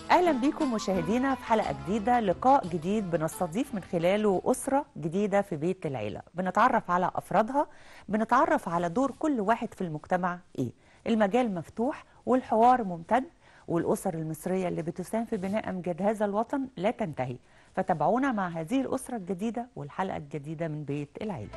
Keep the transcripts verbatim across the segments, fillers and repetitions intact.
أهلا بيكم مشاهدينا في حلقة جديدة، لقاء جديد بنستضيف من خلاله أسرة جديدة في بيت العيلة. بنتعرف على أفرادها، بنتعرف على دور كل واحد في المجتمع إيه. المجال مفتوح والحوار ممتد، والأسر المصرية اللي بتساهم في بناء أمجاد هذا الوطن لا تنتهي. فتابعونا مع هذه الأسرة الجديدة والحلقة الجديدة من بيت العيلة.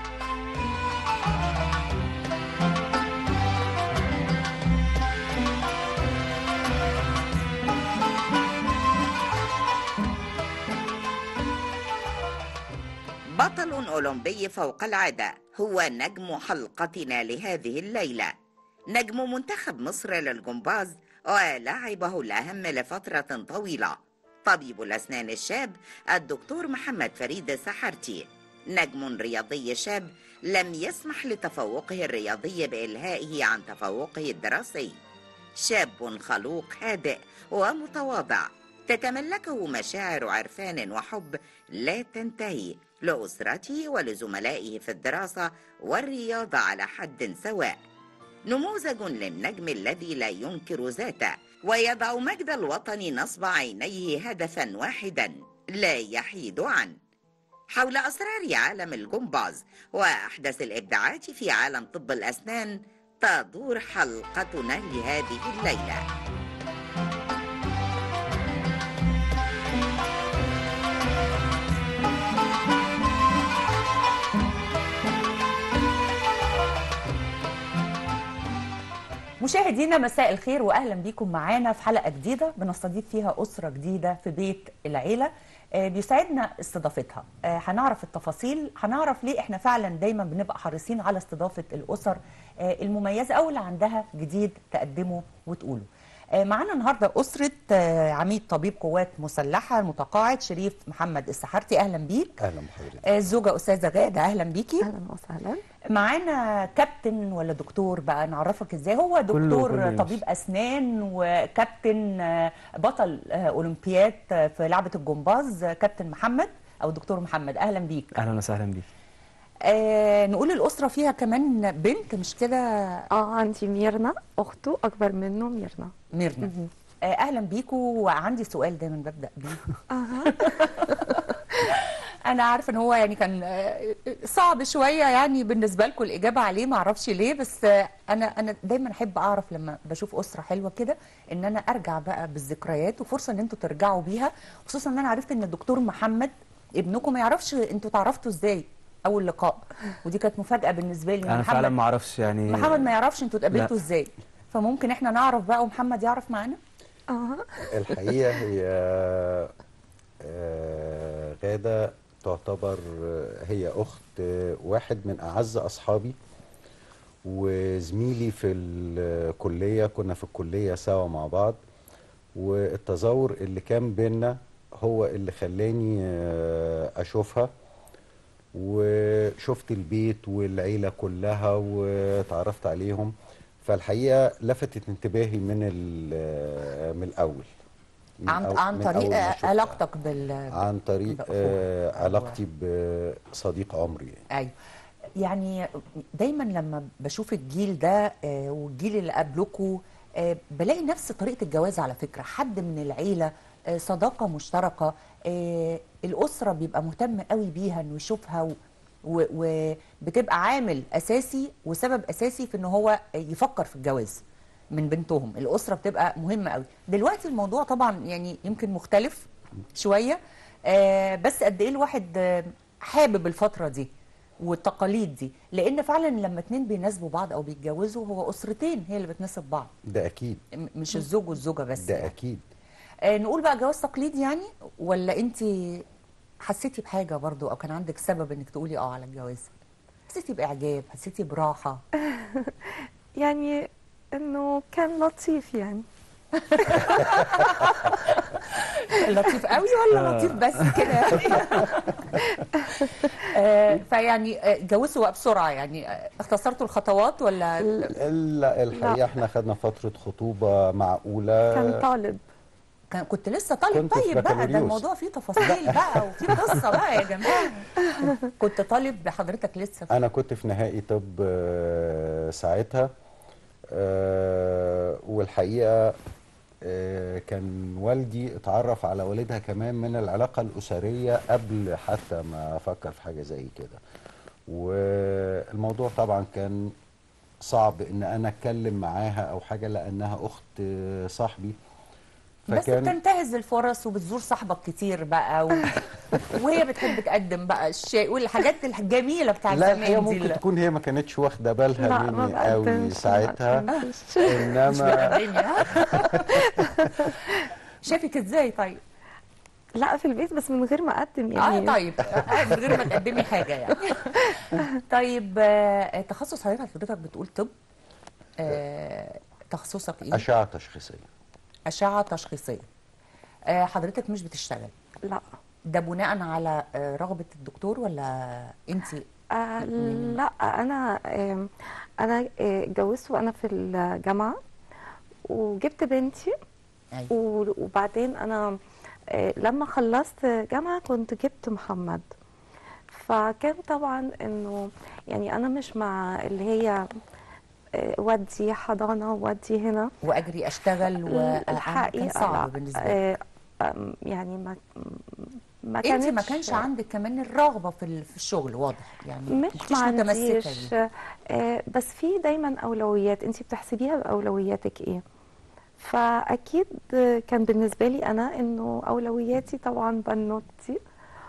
بطل أولمبي فوق العادة هو نجم حلقتنا لهذه الليلة، نجم منتخب مصر للجمباز ولاعبه الأهم لفترة طويلة، طبيب الأسنان الشاب الدكتور محمد فريد السحرتي. نجم رياضي شاب لم يسمح لتفوقه الرياضي بإلهائه عن تفوقه الدراسي، شاب خلوق هادئ ومتواضع تتملكه مشاعر عرفان وحب لا تنتهي لأسرته ولزملائه في الدراسة والرياضة على حد سواء. نموذج للنجم الذي لا ينكر ذاته ويضع مجد الوطن نصب عينيه هدفا واحدا لا يحيد عنه. حول أسرار عالم الجمباز وأحدث الإبداعات في عالم طب الأسنان تدور حلقتنا لهذه الليلة. مشاهدينا مساء الخير واهلا بيكم معانا في حلقه جديده بنستضيف فيها اسره جديده في بيت العيله. آه بيسعدنا استضافتها. آه هنعرف التفاصيل، هنعرف ليه احنا فعلا دايما بنبقى حريصين على استضافه الاسر آه المميزه او اللي عندها جديد تقدمه وتقوله. آه معانا النهارده اسره آه عميد طبيب قوات مسلحه المتقاعد شريف محمد السحرتي. اهلا بيك. اهلا بحضرتك. آه الزوجه استاذه غاده، اهلا بيكي. اهلا وسهلا. معانا كابتن ولا دكتور بقى، نعرفك ازاي؟ هو دكتور كله كله طبيب اسنان وكابتن بطل اولمبياد في لعبه الجمباز، كابتن محمد او دكتور محمد. اهلا بيك. اهلا وسهلا بيك. آه نقول الاسره فيها كمان بنت مش كده؟ اه عندي ميرنا اخته اكبر منه. ميرنا ميرنا آه اهلا بيكوا. وعندي سؤال دايما ببدا بيه. اها انا عارفه ان هو يعني كان صعب شويه يعني بالنسبه لكم الاجابه عليه، ما اعرفش ليه، بس انا انا دايما احب اعرف لما بشوف اسره حلوه كده ان انا ارجع بقى بالذكريات، وفرصه ان انتوا ترجعوا بيها، خصوصا ان انا عرفت ان الدكتور محمد ابنكم ما يعرفش انتوا تعرفتوا ازاي اول لقاء، ودي كانت مفاجاه بالنسبه لي. انا فعلا ما اعرفش يعني محمد ما يعرفش انتوا اتقابلتوا ازاي، فممكن احنا نعرف بقى ومحمد يعرف معانا. اه الحقيقه هي آه غاده تعتبر هي أخت واحد من أعز أصحابي وزميلي في الكلية، كنا في الكلية سوا مع بعض، والتزاور اللي كان بينا هو اللي خلاني أشوفها، وشفت البيت والعيلة كلها وتعرفت عليهم. فالحقيقة لفتت انتباهي من من الأول، عن, عن طريق علاقتك بال عن طريق آه علاقتي بصديق عمري يعني. ايوه، يعني دايما لما بشوف الجيل ده آه والجيل اللي قبلكوا آه بلاقي نفس طريقه الجواز. على فكره حد من العيله آه صداقه مشتركه، آه الاسره بيبقى مهتم قوي بيها انه يشوفها، وبتبقى عامل اساسي وسبب اساسي في ان هو يفكر في الجواز من بنتهم. الأسرة بتبقى مهمة قوي. دلوقتي الموضوع طبعا يعني يمكن مختلف شوية، آه بس قد ايه الواحد آه حابب الفترة دي والتقاليد دي، لأن فعلا لما اتنين بيناسبوا بعض أو بيتجوزوا هو أسرتين هي اللي بتناسب بعض. ده أكيد، مش الزوج والزوجة بس. ده يعني. أكيد. آه نقول بقى جواز تقليدي يعني، ولا أنت حسيتي بحاجة برضو أو كان عندك سبب إنك تقولي اه على الجواز؟ حسيتي بإعجاب؟ حسيتي براحة؟ يعني انه كان لطيف يعني. لطيف قوي ولا لطيف بس كده؟ آه فيعني اتجوزوا بقى بسرعه يعني، اختصرتوا الخطوات ولا؟ لا الحقيقه احنا خدنا فتره خطوبه معقوله. كان طالب. كان كنت لسه طالب؟ طيب بقى ده الموضوع فيه تفاصيل بقى وفيه قصه بقى يا جماعه. كنت طالب حضرتك لسه؟ انا كنت في نهائي طب ساعتها، أه والحقيقه آه، كان والدي اتعرف على والدها كمان من العلاقة الأسرية قبل حتى ما أفكر في حاجة زي كده. والموضوع طبعا كان صعب إن أنا أتكلم معاها أو حاجة لأنها أخت صاحبي. بس فكان بتنتهز الفرص وبتزور صاحبك كتير بقى و... وهي بتحب تقدم بقى الشاي والحاجات الجميلة بتاعت لا، الحقيقة زمان دي. ممكن لا تكون هي ما كانتش واخدة بالها لا، ما مني قوي بقدمش، ما ساعتها. بقدمش. مش إنما بتقدمي ها؟ شافك ازاي طيب؟ لا، في البيت بس من غير ما اقدم اه يعني. طيب، آه من غير ما تقدمي حاجة يعني. طيب، آه تخصص حضرتك حضرتك بتقول طب، آه تخصصك ايه؟ أشعة تشخيصية. أشعة تشخيصية. آه حضرتك مش بتشتغل، لا. ده بناء على آه رغبة الدكتور ولا انت؟ آه من لا، انا آم، انا آه، اتجوزت وانا في الجامعه وجبت بنتي. أيوة. و- وبعدين انا آه، لما خلصت جامعه كنت جبت محمد. فكان طبعا انه يعني انا مش مع اللي هي آه، ودي حضانه ودي هنا. واجري اشتغل وكان الحقيقه صعب لا. بالنسبه لي. آه، آم، يعني ما ما انت ما كانتش كانش عندك كمان الرغبه في ال- في الشغل، واضح يعني مش مش ما متمسكه عنديش. بيه. آه، بس في دايما اولويات انت بتحسبيها باولوياتك ايه. فاكيد كان بالنسبه لي انا انه اولوياتي طبعا بنوتي.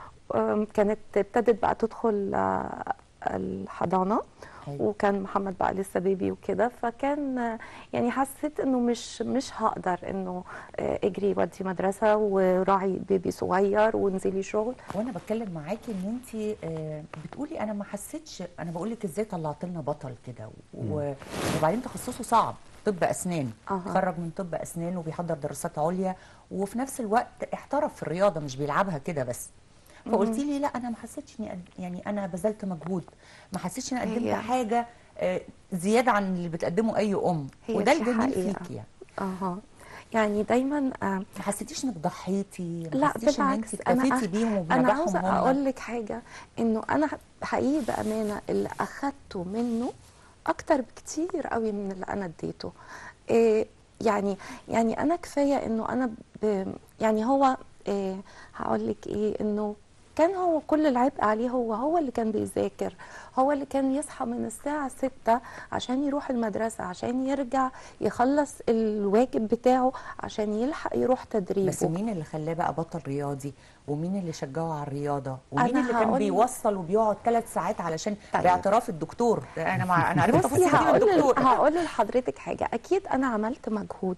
آم، كانت ابتدت بقى تدخل آه، الحضانه. أيوة. وكان محمد بقى لسه بيبي وكده. فكان آه، يعني حسيت انه مش مش هقدر انه آه، اجري ودي مدرسه وراعي بيبي صغير وانزلي شغل. وانا بتكلم معاكي ان انت آه، بتقولي انا ما حسيتش، انا بقول لك ازاي طلعت لنا بطل كده و- وبعدين تخصصه صعب، طب اسنان. أها. اتخرج من طب اسنان وبيحضر دراسات عليا وفي نفس الوقت احترف في الرياضه، مش بيلعبها كده بس. فقلتي لي لا انا ما حسيتش اني قد- يعني انا بذلت مجهود، ما حسيتش اني قدمت هي- حاجه آه، زياده عن اللي بتقدمه اي ام، هي وده دي الجميل حقيقة. فيكي يعني. اها. يعني دايما آه ما حسيتيش انك ضحيتي؟ ما لا حسيتيش ان انت بالعكس. انا اكتفيتي أخ... بيهم انا وبنجاحهم عاوزه هم؟ اقول لك حاجه، انه انا حقيقي بامانه اللي اخدته منه اكتر بكتير قوي من اللي انا اديته. إيه يعني يعني انا كفايه انه انا ب... يعني هو إيه هقول لك ايه، انه كان هو كل العبء عليه، هو هو اللي كان بيذاكر، هو اللي كان يصحى من الساعة ستة عشان يروح المدرسة، عشان يرجع يخلص الواجب بتاعه، عشان يلحق يروح تدريبه. بس مين اللي خلاه بقى بطل رياضي؟ ومين اللي شجعه على الرياضه؟ ومين أنا اللي كان هقول- بيوصل وبيقعد ثلاث ساعات علشان طيب. باعتراف الدكتور؟ انا مع... انا عرفت بصي التفاصيل دي من هقول الدكتور. هقول لحضرتك حاجه، اكيد انا عملت مجهود،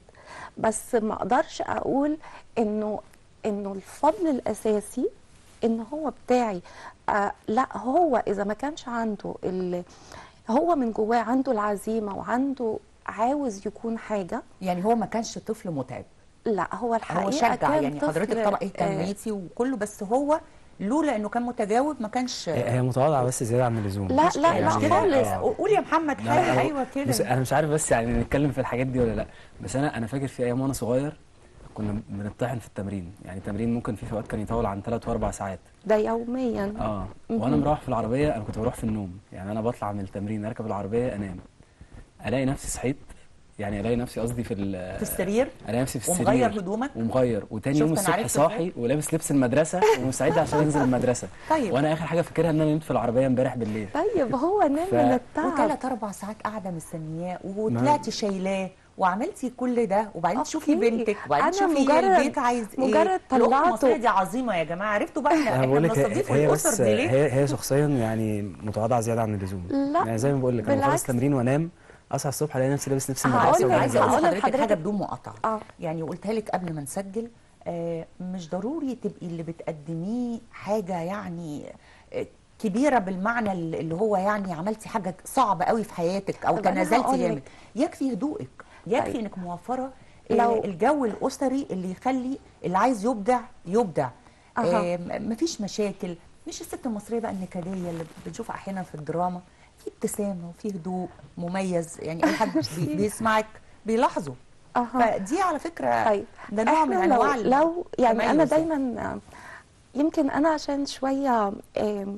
بس ما اقدرش اقول انه انه الفضل الاساسي ان هو بتاعي. آه لا، هو اذا ما كانش عنده ال... هو من جواه عنده العزيمه وعنده عاوز يكون حاجه. يعني هو ما كانش طفل متعب، لا، هو الحقيقه هو شجع كان يعني. طفل، حضرتك طبعا آه، اهتميتي وكله، بس هو لولا انه كان متجاوب ما كانش. هي هي متواضعه بس زياده عن اللزوم. لا مش لا كده، لا مش كده. خالص. آه. قول يا محمد لا، حاجه. لا، ايوه بص كده. انا مش عارف بس يعني نتكلم في الحاجات دي ولا لا. بس انا انا فاكر في ايام وانا صغير كنا بنطحن في التمرين. يعني التمرين ممكن في اوقات كان يطول عن ثلاث واربع ساعات. ده يوميا. اه وانا مروح في العربيه، انا كنت بروح في النوم. يعني انا بطلع من التمرين اركب العربيه انام، الاقي نفسي صحيت. يعني الاقي نفسي قصدي في ال- في السرير الاقي نفسي في السرير ومغير هدومك. ومغير، وتاني شفت يوم أنا الصبح عرفت إزاي؟ صاحي ولابس لبس المدرسه ومستعد عشان انزل المدرسه. طيب. وانا اخر حاجه فاكرها ان انا نمت في العربيه امبارح بالليل. طيب هو نام ف- من التعب. وثلاث اربع ساعات قاعده مستنياه وطلعتي شايلاه وعملتي كل ده، وبعدين أوكي. تشوفي بنتك، وبعدين أنا تشوفي مجرد- البيت عايز ايه. مجرد الام طلعته. المصريه دي عظيمه يا جماعه. عرفتوا بقى احنا انا احنا بقول لك بنستضيف هي الاسر بس دي ليه؟ هي هي شخصيا يعني متواضعه زياده عن اللزوم. لا، يعني زي ما بقول لك انا بخلص بالعكس. تمرين وانام، اصحى الصبح الاقي نفسي لابس لبس هقول المدرسه لك- انا عايزه اقول هقول لحضرتك لحضرتك- حاجه بدون مقاطعه. اه يعني قلتها لك قبل ما نسجل. آه مش ضروري تبقي اللي بتقدميه حاجه يعني آه، كبيره بالمعنى اللي هو يعني عملتي حاجه صعبه قوي في حياتك او طب أنا تنازلتي هقول جامد. لك. يكفي هدوءك، يكفي طيب. انك موفره لو- آه، الجو الاسري اللي يخلي اللي عايز يبدع يبدع. أها. آه م- مفيش مشاكل. مش الست المصريه بقى النكديه اللي بنشوفها احيانا في الدراما. في ابتسامه وفي هدوء مميز، يعني اي حد بي- بيسمعك بيلاحظه. اها. فدي على فكره طيب ده نوع من احنا انواع لو, لو يعني انا التميز يعني. دايما آه، يمكن انا عشان شويه آم،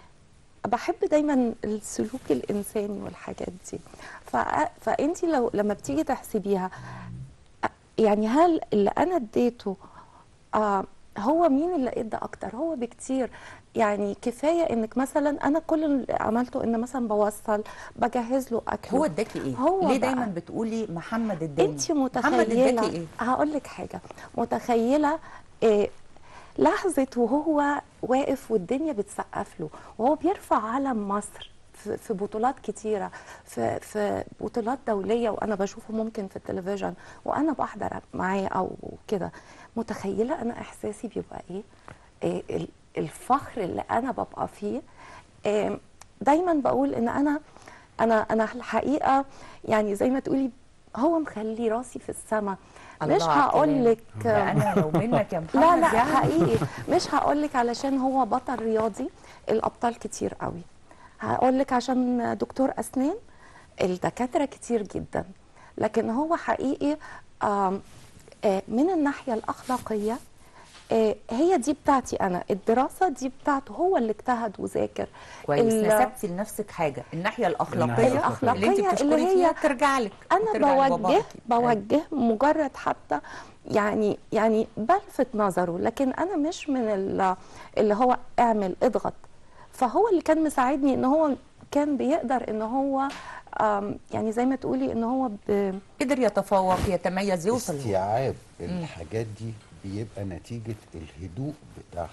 بحب دايما السلوك الانساني والحاجات دي. ف... فانت لو لما بتيجي تحسبيها آه، يعني هل اللي انا اديته آه هو مين اللي ادى اكتر؟ هو بكتير. يعني كفايه انك مثلا انا كل اللي عملته ان مثلا بوصل بجهز له اكله. هو اداكي ايه؟ هو ليه بقى- دايما بتقولي محمد اداني؟ انت محمد اداكي متخيله؟ ايه؟ هقول لك حاجه. متخيله إيه لحظه وهو واقف والدنيا بتسقف له وهو بيرفع علم مصر في في بطولات كتيره، في في بطولات دوليه، وانا بشوفه ممكن في التلفزيون وانا بحضر معاه او كده. متخيله انا احساسي بيبقى ايه؟ إيه ال- الفخر اللي انا ببقى فيه. إيه دايما بقول ان انا انا انا الحقيقه يعني زي ما تقولي هو مخلي راسي في السما. مش الله على هقول الكلام. لك ده انا لو منك يا محمد لا لا يعني. حقيقي مش هقول لك علشان هو بطل رياضي، الابطال كتير قوي. هقول لك عشان دكتور اسنان، الدكاتره كتير جدا. لكن هو حقيقي آم، آه، من الناحيه الاخلاقيه آه، هي دي بتاعتي انا، الدراسه دي بتاعته، هو اللي اجتهد وذاكر. كويس، ال- نسبتي لنفسك حاجه، الناحيه الاخلاقيه الأخلاقية. اللي انت الأخلاقية بتشكري اللي هي فيها ترجع لك انا وترجع لباباك بوجه أكيد. أيوة. بوجه مجرد حتى يعني يعني بلفت نظره، لكن انا مش من ال- اللي هو اعمل اضغط. فهو اللي كان مساعدني ان هو كان بيقدر ان هو آم، يعني زي ما تقولي ان هو ب... قدر يتفوق يتميز يوصل. استيعاب الحاجات دي بيبقى نتيجة الهدوء بتاعها.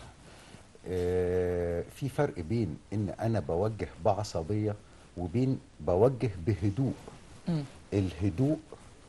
آه في فرق بين ان انا بوجه بعصبية وبين بوجه بهدوء. مم. الهدوء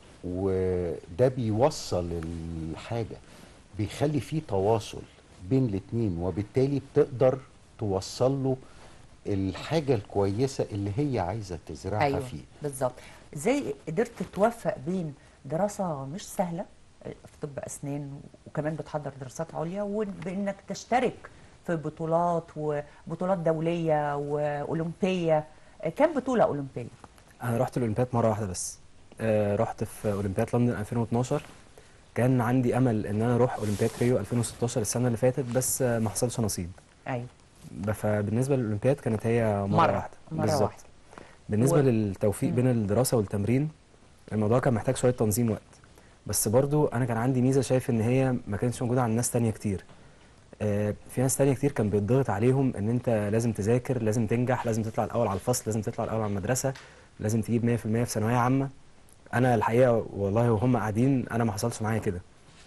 وده بيوصل الحاجة، بيخلي فيه تواصل بين الاتنين، وبالتالي بتقدر توصل له الحاجة الكويسة اللي هي عايزة تزرعها ايوه فيه. بالظبط. ازاي قدرت توفق بين دراسه مش سهله في طب اسنان وكمان بتحضر دراسات عليا، وبانك تشترك في بطولات وبطولات دوليه واولمبيه؟ كام بطوله اولمبيه؟ انا رحت الاولمبياد مره واحده بس. آه رحت في اولمبياد لندن ألفين واثناشر. كان عندي امل ان انا اروح اولمبياد ريو ألفين وستاشر السنه اللي فاتت، بس آه ما حصلش نصيب. ايوه. ب- فبالنسبه للاولمبياد كانت هي مره, مرة- واحده مرة بالظبط. واحدة. بالنسبه و- للتوفيق مم. بين الدراسه والتمرين، الموضوع كان محتاج شويه تنظيم وقت. بس برضو انا كان عندي ميزه شايف ان هي ما كانتش موجوده عند ناس تانية كتير. آه، في ناس تانية كتير كان بيتضغط عليهم ان انت لازم تذاكر، لازم تنجح، لازم تطلع الاول على الفصل، لازم تطلع الاول على المدرسه، لازم تجيب مية في المية في ثانويه عامه. انا الحقيقه والله وهم قاعدين انا ما حصلش معايا كده.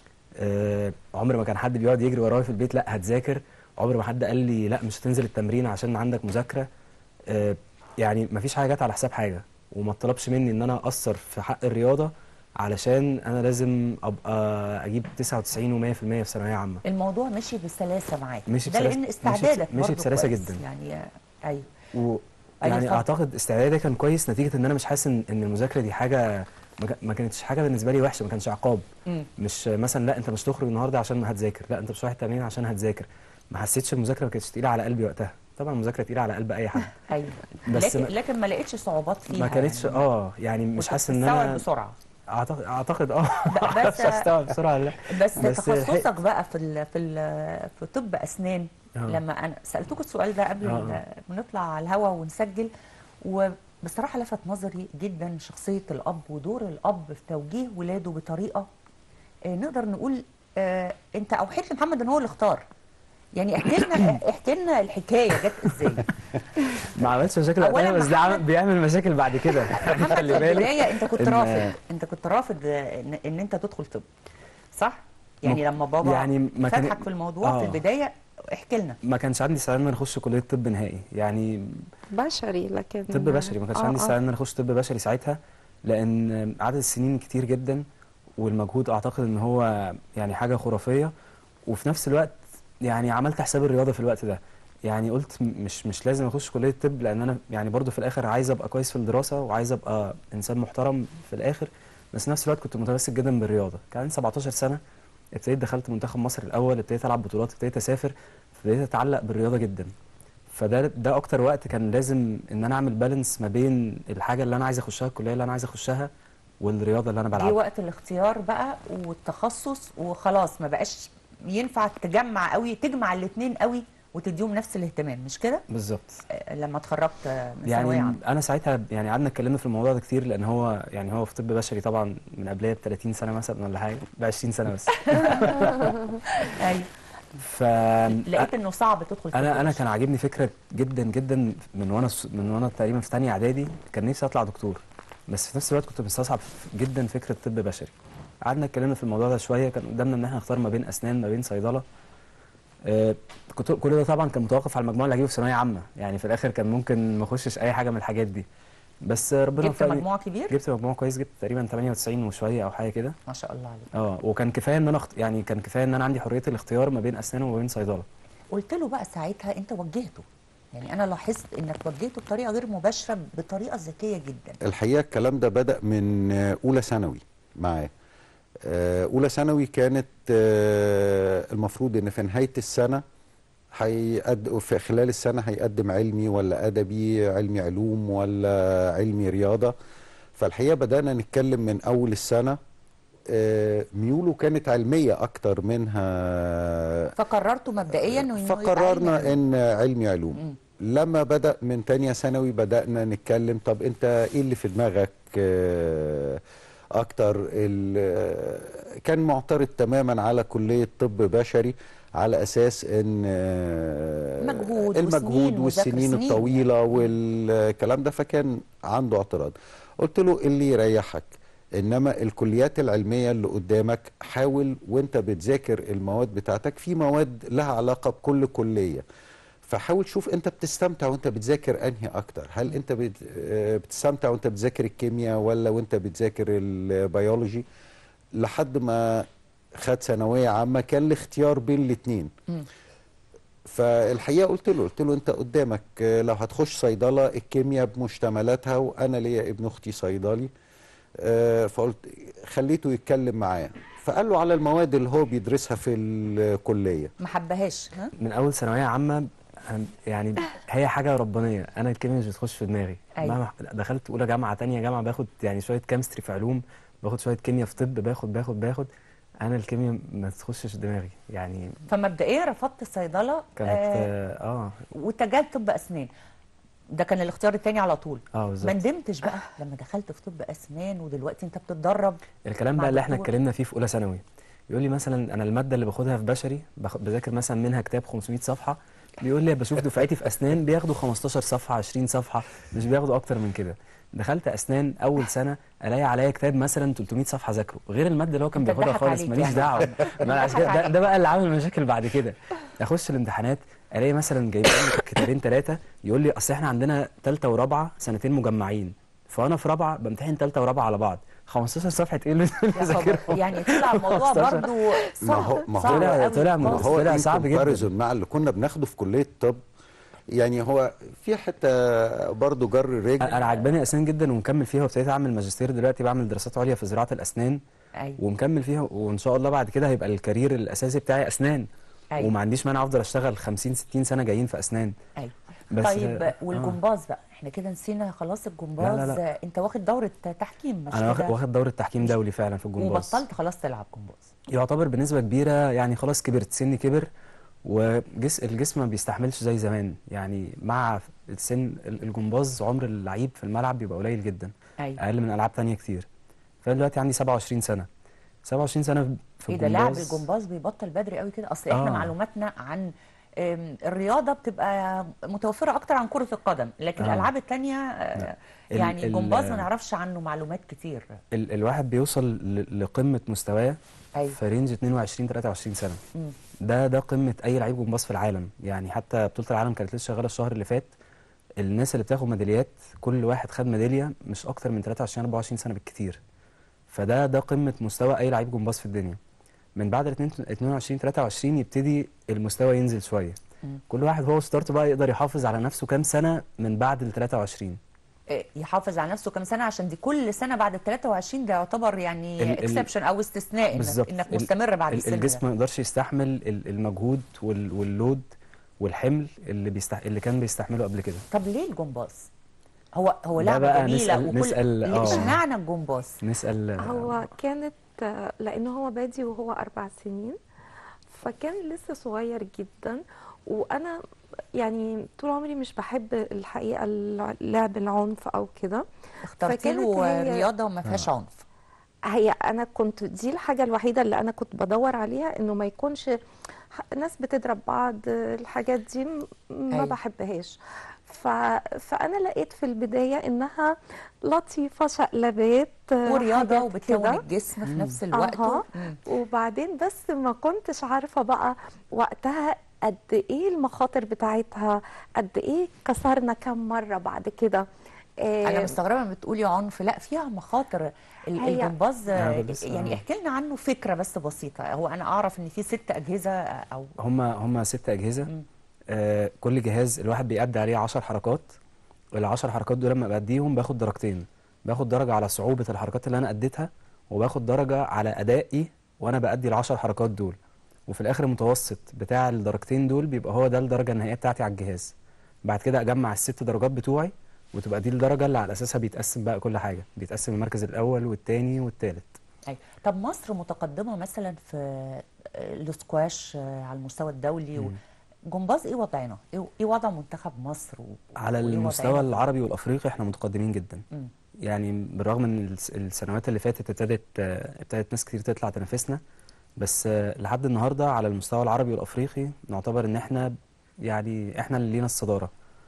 آه، عمر ما كان حد بيقعد يجري ورايا في البيت لا هتذاكر، عمر ما حد قال لي لا مش هتنزل التمرين عشان عندك مذاكره. آه، يعني ما فيش حاجه جت على حساب حاجه، وما طلبش مني ان انا اقصر في حق الرياضه علشان انا لازم ابقى اجيب تسعة وتسعين ومية في المية في ثانويه عامه. الموضوع مشي بسلاسه معاك، مشي ده بسلاسة- لان مشي استعدادك بس- مشي برضو بسلاسة كويس. جدا. يعني آه، ايوه. و أيوة يعني اتفضل. اعتقد استعدادي كان كويس نتيجه ان انا مش حاسس ان إن المذاكره دي حاجه ما كا- ما كانتش حاجه بالنسبه لي وحشه، ما كانش عقاب. مم. مش مثلا لا انت مش تخرج النهارده عشان هتذاكر، لا انت مش رايح التمرين عشان هتذاكر. ما حسيتش المذاكره ما كانتش تقيله على قلبي وقتها. طبعا المذاكره تقيله على قلب اي حد. ايوه. بس لكن ما- لكن ما لقيتش صعوبات فيها ما كانتش يعني. اه يعني مش كنت حاسس ان بتستوعب انا بسرعه. اعتقد اعتقد اه ب- بس- مش هستوعب بسرعه لا. بس, بس تخصصك لحقت. بقى في ال في ال في طب اسنان. آه. لما انا سالتكم السؤال ده قبل آه. ال- ما نطلع على الهوا ونسجل، وبصراحه لفت نظري جدا شخصيه الاب ودور الاب في توجيه ولاده بطريقه آه، نقدر نقول آه، انت اوحيت لمحمد ان هو اللي اختار. يعني احكي لنا احكي لنا الحكايه جت ازاي؟ ما عملتش مشاكل أولاً وقتها، بس ده عمل- محمد- بيعمل مشاكل بعد كده. محمد في خلي بالك البدايه انت كنت إن- رافض، انت كنت رافض ان, إن انت تدخل طب، صح؟ يعني ما- لما بابا يعني ما كان- فتحك في الموضوع آه. في البدايه، احكي لنا. ما كانش عندي استعداد ان انا اخش كليه طب نهائي يعني. بشري لكن طب بشري ما كانش آه، عندي آه. استعداد ان انا اخش طب بشري ساعتها، لان عدد السنين كتير جدا والمجهود اعتقد ان هو يعني حاجه خرافيه. وفي نفس الوقت يعني عملت حساب الرياضه في الوقت ده، يعني قلت م- مش مش لازم اخش كليه طب، لان انا يعني برضو في الاخر عايز ابقى كويس في الدراسه وعايز ابقى انسان محترم في الاخر. بس في نفس الوقت كنت متمسك جدا بالرياضه. كان عندي سبعتاشر سنه، ابتديت دخلت منتخب مصر الاول، ابتديت العب بطولات، ابتديت اسافر، ابتديت اتعلق بالرياضه جدا. فده ده اكتر وقت كان لازم ان انا اعمل بالانس ما بين الحاجه اللي انا عايز اخشها، الكليه اللي انا عايز اخشها، والرياضه اللي انا جه بلعبها. وقت الاختيار بقى والتخصص، وخلاص ما بقاش ينفع تجمع قوي، تجمع الاثنين قوي وتديهم نفس الاهتمام، مش كده؟ بالظبط. آه، لما اتخرجت آه، من ثانويه يعني عامه. انا ساعتها يعني قعدنا اتكلمنا في الموضوع ده كتير، لان هو يعني هو في طب بشري طبعا من قبليه ب ثلاثين سنه مثلا ولا حاجه، ب عشرين سنه بس. ايوه. ف لقيت انه صعب تدخل طب انا انا بشري. كان عاجبني فكره جدا جدا من وانا من وانا تقريبا في ثانيه اعدادي، كان نفسي اطلع دكتور، بس في نفس الوقت كنت مستصعب جدا فكره طب بشري. قعدنا اتكلمنا في الموضوع ده شويه، كان قدامنا ان احنا نختار ما بين اسنان ما بين صيدله. آه، كنت كل ده طبعا كان متوقف على المجموع اللي هجيبه في ثانويه عامه، يعني في الاخر كان ممكن ما اخشش اي حاجه من الحاجات دي، بس ربنا جبت وفقني. مجموع كبير؟ جبت مجموع كويس، جبت تقريبا ثمانية وتسعين وشويه او حاجه كده. ما شاء الله عليك. اه، وكان كفايه ان انا أخت... يعني كان كفايه ان انا عندي حريه الاختيار ما بين اسنان وما بين صيدله. قلت له بقى ساعتها انت وجهته، يعني انا لاحظت انك وجهته بطريقه غير مباشره بطريقه ذكيه جدا. الحقيقه الكلام ده بدأ من آه، اولى ثانوي معاه. آه، اولى ثانوي كانت آه، المفروض ان في نهايه السنه هيقد في خلال السنه هيقدم علمي ولا ادبي، علمي علوم ولا علمي رياضه. فالحقيقه بدأنا نتكلم من اول السنه. آه، ميوله كانت علميه اكتر منها. فقررتوا مبدئيا انه يبقى علمي فقررنا علوم. ان علمي علوم. مم. لما بدأ من تانية ثانوي بدأنا نتكلم، طب انت ايه اللي في دماغك آه، اكتر. ال- آه، كان معترض تماما على كلية طب بشري على اساس ان آه، مجهود المجهود وسنين والسنين وذاكر سنين الطويلة يعني. والكلام ده، فكان عنده اعتراض. قلت له اللي يريحك، انما الكليات العلمية اللي قدامك حاول وانت بتذاكر المواد بتاعتك، في مواد لها علاقة بكل كلية، فحاول شوف انت بتستمتع وانت بتذاكر انهي اكتر. هل انت بت- آه، بتستمتع وانت بتذاكر الكيمياء ولا وانت بتذاكر البيولوجي؟ لحد ما خد ثانويه عامه كان الاختيار بين الاثنين. مم. فالحقيقه قلت له قلت له انت قدامك آه، لو هتخش صيدله الكيمياء بمشتملاتها، وانا ليا ابن اختي صيدلي. آه، فقلت خليته يتكلم معايا، فقال له على المواد اللي هو بيدرسها في الكليه. ما حبهاش. ها؟ من اول ثانويه عامه أنا- يعني هي حاجه ربانيه، انا الكيمياء مش بتخش في دماغي. أيوة. مهما دخلت اولى جامعه تانية جامعه باخد يعني شويه كيمستري في علوم، باخد شويه كيمياء في طب، باخد باخد باخد انا الكيمياء ما تخشش دماغي يعني. فمبدئيا رفضت الصيدله كانت آه اه واتجهت طب اسنان. ده كان الاختيار الثاني على طول. اه ما بالظبط. ندمتش بقى لما دخلت في طب اسنان ودلوقتي انت بتتدرب؟ الكلام مع بقى اللي احنا دكتور. اتكلمنا فيه في اولى ثانوي، يقول لي مثلا انا الماده اللي باخدها في بشري باخ- بذاكر مثلا منها كتاب خمسمائة صفحه، بيقول لي بشوف دفعتي في اسنان بياخدوا خمستاشر صفحه عشرين صفحه، مش بياخدوا اكتر من كده. دخلت اسنان اول سنه الاقي عليا كتاب مثلا ثلاثمائة صفحه ذاكره، غير الماده اللي هو كان انت بياخدها اتضحك خالص، عليك ماليش يعني. دعوه. ما أنا عشان كده- ده, ده بقى اللي عامل مشاكل بعد كده. اخش الامتحانات الاقي مثلا جايبين لي كتابين ثلاثه، يقول لي اصل احنا عندنا ثالثه ورابعه سنتين مجمعين، فانا في رابعه بمتحن ثالثه ورابعه على بعض، خمستاشر صفحه ايه اللي يا خبر. بذاكرهم؟ يعني طلع الموضوع خمستاشر. برضو ما هو- صعب ما هو- صعب طلع- قوي طلع من- ما خالص. هو طلع ان صعب جدا. كومباريزون مع اللي كنا بناخده في كليه الطب. يعني هو في حته برضه جر رجل. انا عجباني اسنان جدا ومكمل فيها، وابتديت اعمل ماجستير دلوقتي، بعمل دراسات عليا في زراعه الاسنان ايوه. ومكمل فيها، وان شاء الله بعد كده هيبقى الكارير الاساسي بتاعي اسنان. أيوة. وما عنديش مانع افضل اشتغل خمسين ستين سنه جايين في اسنان. ايوه. بس طيب آه. والجمباز بقى، احنا كده نسينا خلاص الجمباز. لا، لا، لا. آه، انت واخد دوره تحكيم مش انا واخد كده؟ واخد دوره تحكيم دولي فعلا في الجمباز، وبطلت خلاص تلعب جمباز؟ يعتبر بنسبه كبيره يعني خلاص كبرت، سني كبر وجس الجسم ما بيستحملش زي زمان، يعني مع السن الجمباز عمر اللعيب في الملعب بيبقى قليل جدا، ايوه. اقل من العاب تانية كتير. فانا دلوقتي عندي سبعة وعشرين سنه، سبعة وعشرين سنه في ايه ده، لاعب الجمباز. الجمباز بيبطل بدري قوي كده؟ اصل احنا آه. معلوماتنا عن آم، الرياضه بتبقى متوفره اكتر عن كره القدم، لكن آه. الالعاب التانية آه، ال- يعني ال- الجمباز ما نعرفش عنه معلومات كتير. ال الواحد بيوصل ل- لقمه مستواه ايوه. في رينج اتنين وعشرين تلاتة وعشرين سنه. مم. ده ده قمه اي لعيب جمباز في العالم، يعني حتى بطوله العالم كانت لسه شغاله الشهر اللي فات، الناس اللي بتاخد ميداليات كل واحد خد ميداليه مش اكتر من تلاتة وعشرين اربعة وعشرين سنه بالكتير. فده ده قمه مستوى اي لعيب جمباز في الدنيا. من بعد ال اتنين وعشرين تلاتة وعشرين يبتدي المستوى ينزل شويه. مم. كل واحد هو ستارته بقى يقدر يحافظ على نفسه كام سنه من بعد ال تلاتة وعشرين. آه، يحافظ على نفسه كام سنه؟ عشان دي كل سنه بعد ال ثلاثة وعشرين ده يعتبر يعني ال- ال- اكسبشن او استثناء، انك, بالظبط. إنك ال- مستمر بعد ال- السن الجسم ده. ما يقدرش يستحمل ال- المجهود وال- واللود والحمل اللي بيستح... اللي كان بيستحمله قبل كده. طب ليه الجمباز؟ هو هو ده لعبه بقى جميله نسأل- وكل نسأل- ليه آه. اشمعنى الجمباز؟ نسأل هو كانت آه، لأنه هو بادي وهو أربع سنين، فكان لسه صغير جدا، وانا يعني طول عمري مش بحب الحقيقه لعب العنف او كده. اخترتي فكانت له هي رياضه وما فيهاش آه. عنف. هي انا كنت دي الحاجه الوحيده اللي انا كنت بدور عليها، انه ما يكونش ح- ناس بتضرب بعض، الحاجات دي م- ما أيوة. بحبهاش. ف... فانا لقيت في البدايه انها لطيفه، شقلبات، ورياضه حاجات وبتكون كده. الجسم في نفس الوقت. اها. مم. وبعدين بس ما كنتش عارفه بقى وقتها قد ايه المخاطر بتاعتها، قد ايه كسرنا كم مره بعد كده. انا آه، مستغربه لما بتقولي عنف، لا فيها مخاطر. ال- هي الجمباز انا آه، كنت لسه يعني آه. احكي لنا عنه فكره بس بسيطه. هو انا اعرف ان في ست اجهزه آه، او هم هم ست اجهزه. مم. آه كل جهاز الواحد بيأدي عليه عشر حركات. العشر حركات دول لما بأديهم باخد درجتين. باخد درجه على صعوبه الحركات اللي انا أديتها، وباخد درجه على ادائي وانا بأدي العشر حركات دول. وفي الاخر المتوسط بتاع الدرجتين دول بيبقى هو ده الدرجه النهائيه بتاعتي على الجهاز. بعد كده اجمع الست درجات بتوعي، وتبقى دي الدرجه اللي على اساسها بيتقسم بقى كل حاجه، بيتقسم المركز الاول والثاني والثالث. أيوة. طب مصر متقدمه مثلا في آه، الاسكواش آه، على المستوى الدولي و- جمباز ايه وضعنا؟ ايه إيه وضع منتخب مصر و... على وايه المستوى وضعنا فيه؟ العربي والافريقي احنا متقدمين جدا. مم. يعني بالرغم ان الس- السنوات اللي فاتت ابتدت آه، ابتدت ناس كتير تطلع تنافسنا، بس آه، لحد النهارده على المستوى العربي والافريقي نعتبر ان احنا يعني احنا اللي لينا الصداره.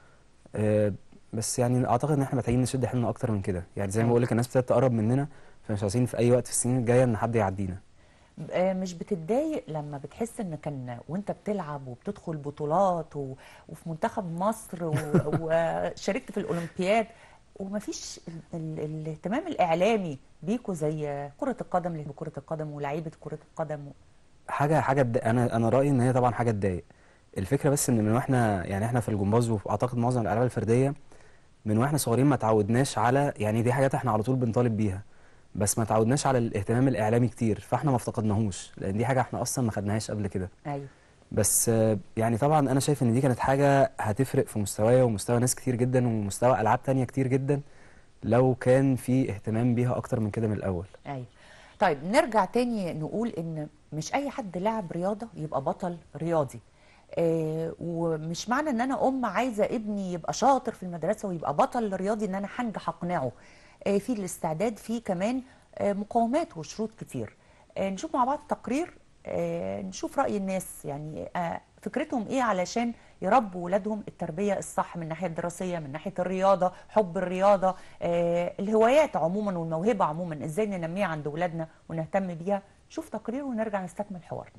آه، بس يعني اعتقد ان احنا محتاجين نشد حيلنا اكتر من كده. يعني زي ما أيوة. بقول لك الناس ابتدت تقرب مننا، فمش عايزين في اي وقت في السنين الجايه ان حد يعدينا. آه، مش بتتضايق لما بتحس ان كان وانت بتلعب وبتدخل بطولات و... وفي منتخب مصر و... وشاركت في الاولمبياد ومفيش ال... ال... الاهتمام الاعلامي بيكوا زي كرة القدم اللي بكرة القدم ولاعيبة كرة القدم و... حاجه حاجه تض- انا انا رايي ان هي طبعا حاجه تضايق. الفكره بس ان من واحنا يعني احنا في الجمباز واعتقد معظم الالعاب الفرديه من واحنا صغيرين ما تعودناش على، يعني دي حاجات احنا على طول بنطالب بيها، بس ما تعودناش على الاهتمام الاعلامي كتير، فاحنا ما افتقدناهوش لان دي حاجه احنا اصلا ما خدناهاش قبل كده. ايوه. بس آه، يعني طبعا انا شايف ان دي كانت حاجه هتفرق في مستوايا ومستوى ناس كتير جدا ومستوى العاب تانية كتير جدا لو كان في اهتمام بيها اكتر من كده من الاول. ايوه. طيب نرجع تاني نقول ان مش اي حد لاعب رياضة يبقى بطل رياضي. آه ومش معنى ان انا ام عايزة ابني يبقى شاطر في المدرسة ويبقى بطل رياضي ان انا هنجح اقنعه. آه في الاستعداد، في كمان آه مقومات وشروط كتير. آه نشوف مع بعض تقرير، آه نشوف رأي الناس يعني آه فكرتهم ايه علشان يربوا ولادهم التربية الصح من الناحية الدراسية، من ناحية الرياضة، حب الرياضة، آه الهوايات عموما والموهبة عموما، ازاي ننميها عند ولادنا ونهتم بيها. شوف تقرير ونرجع نستكمل حوارنا.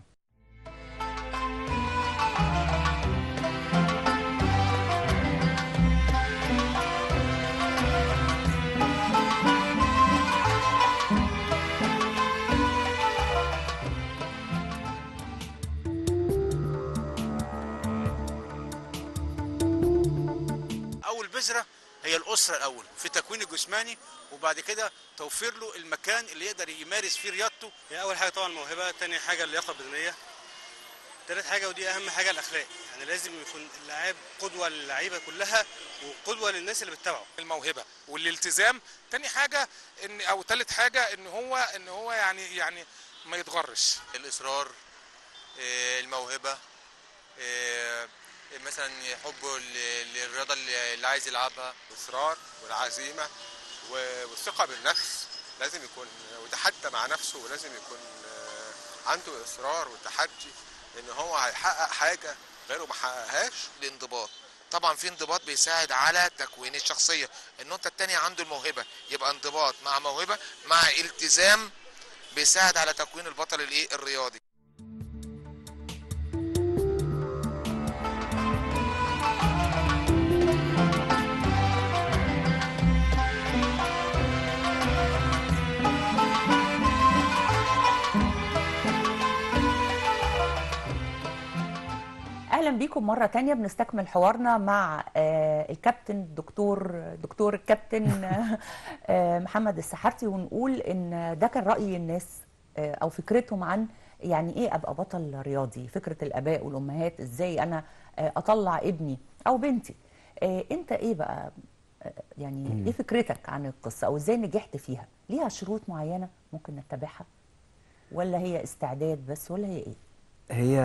اول بذره هي الاسره الاول في تكوينه الجسماني، وبعد كده توفير له المكان اللي يقدر يمارس فيه رياضته. هي اول حاجه طبعا الموهبه، تاني حاجه اللياقه البدنيه، تالت حاجه ودي اهم حاجه الاخلاق. يعني لازم يكون اللاعب قدوه للعيبه كلها وقدوه للناس اللي بتتابعه. الموهبه والالتزام. تاني حاجه ان او تالت حاجه ان هو ان هو يعني يعني ما يتغرش. الاصرار، آه، الموهبه، آه، مثلا حبه ل- للرياضه اللي اللي عايز يلعبها. الاصرار والعزيمه والثقه بالنفس لازم يكون، وتحدى مع نفسه، ولازم يكون آه، عنده اصرار وتحدي ان هو هيحقق حاجه غيره ما حققهاش. الانضباط طبعا، في انضباط بيساعد على تكوين الشخصيه. النقطه الثانيه عنده الموهبه، يبقى انضباط مع موهبه مع التزام بيساعد على تكوين البطل الايه الرياضي. اهلا بيكم مره تانية. بنستكمل حوارنا مع آه، الكابتن دكتور دكتور الكابتن آه، محمد السحارتي، ونقول ان ده كان راي الناس آه، او فكرتهم عن يعني ايه ابقى بطل رياضي. فكره الاباء والامهات، ازاي انا آه، اطلع ابني او بنتي. آه، انت ايه بقى آه، يعني ايه فكرتك عن القصه، او ازاي نجحت فيها؟ ليها شروط معينه ممكن نتبعها، ولا هي استعداد بس، ولا هي ايه؟ هي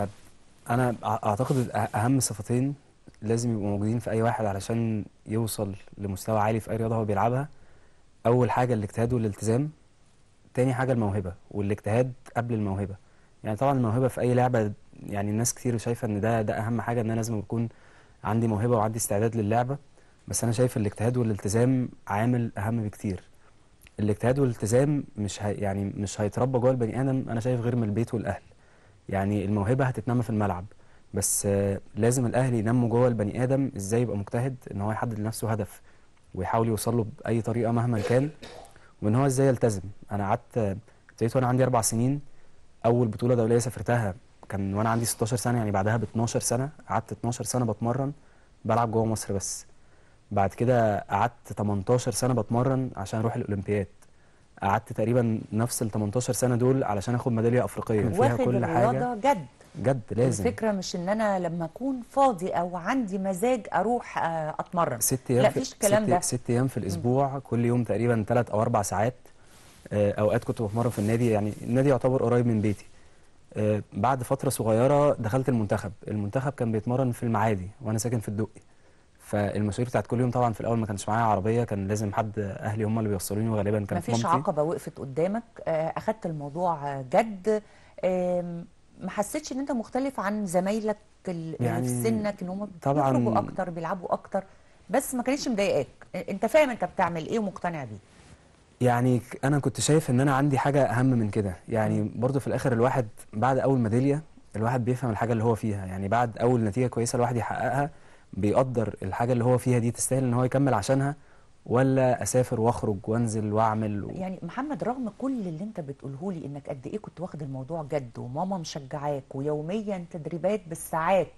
انا أع- اعتقد أ- اهم صفتين لازم يبقوا موجودين في اي واحد علشان يوصل لمستوى عالي في اي رياضه هو بيلعبها. اول حاجه الاجتهاد والالتزام، تاني حاجه الموهبه، والاجتهاد قبل الموهبه. يعني طبعا الموهبه في اي لعبه، يعني الناس كتير شايفه ان ده ده اهم حاجه، ان انا لازم يكون عندي موهبه وعندي استعداد للعبه. بس انا شايف الاجتهاد والالتزام عامل اهم بكتير. الاجتهاد والالتزام مش هي يعني مش هيتربى جوه البني ادم، انا شايف، غير من البيت والاهل. يعني الموهبه هتتنمى في الملعب، بس آه، لازم الاهل ينموا جوه البني ادم ازاي يبقى مجتهد، ان هو يحدد لنفسه هدف ويحاول يوصل له باي طريقه مهما كان، وان هو ازاي يلتزم. انا قعدت آه، ابتديت وانا عندي اربع سنين. اول بطوله دوليه سافرتها كان وانا عندي ستاشر سنه، يعني بعدها ب اتناشر سنه قعدت اتناشر سنه بتمرن بلعب جوه مصر بس. بعد كده قعدت تمنتاشر سنه بتمرن عشان اروح الاولمبياد. قعدت تقريبا نفس ال تمنتاشر سنه دول علشان اخد ميداليه افريقيه فيها واخد كل حاجه. الرياضه جد. جد لازم. الفكره مش ان انا لما اكون فاضي او عندي مزاج اروح آه، اتمرن. ست ايام لا في فيش الكلام ست, ده. ست ايام في الاسبوع، كل يوم تقريبا ثلاث او اربع ساعات. آه، اوقات كنت بتمرن في النادي، يعني النادي يعتبر قريب من بيتي. آه، بعد فتره صغيره دخلت المنتخب. المنتخب كان بيتمرن في المعادي وانا ساكن في الدقي. فالمشاوير بتاعت كل يوم طبعا في الاول ما كانش معايا عربيه، كان لازم حد اهلي هم اللي بيوصلوني، وغالبا كانت مفيش مامتي. عقبه وقفت قدامك، آه، اخدت الموضوع آه، جد. آم، ما حسيتش ان انت مختلف عن زمايلك ال- اللي يعني في سنك، ان هم طبعاً. بيخرجوا اكتر بيلعبوا اكتر، بس ما كانتش مضايقاك؟ انت فاهم انت بتعمل ايه ومقتنع بيه. يعني ك- انا كنت شايف ان انا عندي حاجه اهم من كده. يعني برضو في الاخر الواحد بعد اول ميداليه الواحد بيفهم الحاجه اللي هو فيها. يعني بعد اول نتيجه كويسه الواحد يحققها بيقدر الحاجه اللي هو فيها دي تستاهل ان هو يكمل عشانها، ولا اسافر واخرج وانزل واعمل و... يعني محمد، رغم كل اللي انت بتقوله لي انك قد ايه كنت واخد الموضوع جد وماما مشجعاك ويوميا تدريبات بالساعات،